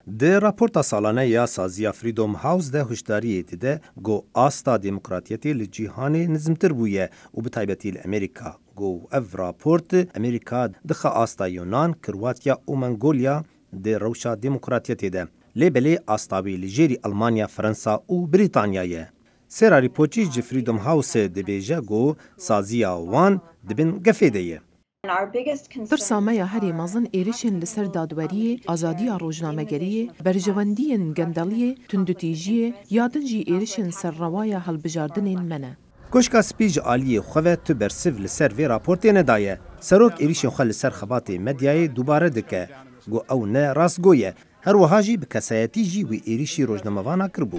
ده راپورتا سالانه یا سازیا فریدوم هاوس ده هشداری ده گو آستا دموکراتیتی لجیهان نزمتر بویه و بتایبتی لامریکا. گو اف راپورت امریکا دخه آستا یونان، کرواتیا و منگولیا ده روشا دموکراتیتی ده. لیبلی آستاوی لجیری المانیا، فرانسا و بریتانیایه. سرا ریپوچی جی فریدوم هاوس ده بیجه گو سازیا وان دبن گفیده. پرسامەیە هەرێ مەزن ئێرشên li ser dadweriyê, azadiya rojnamegeriyê, berjewendiyên gendeliyê, tundutîjiyê ya din jî êrişên serrewaya hilbijardinên me ne. Koşka spî ji aliyê xwe ve tu bersiv li ser vê raportê nedaye. Serok êrişên xwe li ser xebatê medyayê dubare dike. Got ew ne rastgo ye. Her wiha jî bi kesayetî jî wî êrişî rojnamevana kirbû.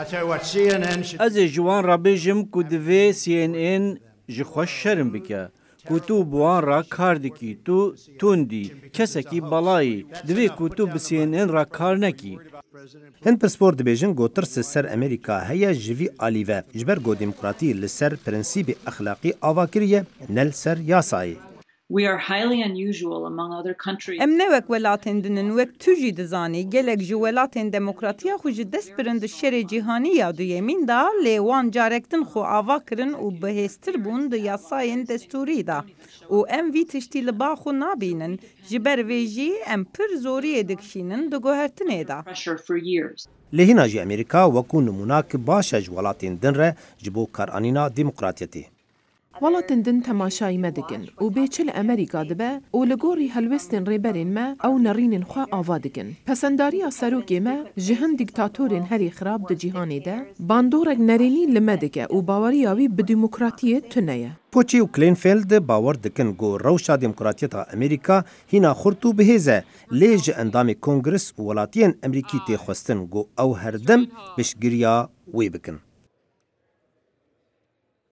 Ez ê ji wan re bêjim ku divê CNN ji xwe şerm bike. Ku tu bi wan re kar dikî, tu tundî, kesekî belayî, divê ku tu bi CNN re kar nekî. Hin pispor dibêjin got tirs ser Amerîka heye ji vî alî ve ji ber got demokratî li ser prinsîbê exlaqî ava kiriye, ne li ser yasayê. We are highly unusual among other countries. Em ne wek welatên dinin wek tu jî dizanî gelek ji welatên demokratiya xwe ji dest birin di şerê cîhanî ya duyemîn da lê wan carektin xwe ava kirin û bihêztir bûn di yasayên destûrî da. û em vî tiştî li ba xwe nabînin. Ji ber vê jî em pir zoriyê dikişînin di guhertinê da. Pressure for years. Lê hîna jî Amerîka wekû nimûnak baş e ji welatên din re ji bo karanîna demokratiyetê. Welatên din temaşayî me dikin û bêçi li Amerîka dibe û li gorî helwestên rêberên me ew nerînên xwe ava dikin. Pesendariya serokê me ji hin dîktatorên herî xirab di cîhanê de bandorek nerênî li me dike û baweriya wî bi demokratiyê tune ye. Poçî û Kleinfeld bawer dikin got rewşa demokratiyeta Amerîka hîna xurt û bihêz e. Lê ji endamê Kongres û welatiyên Emerîkî tê xwestin got ew her dem piştgiriya wê bikin.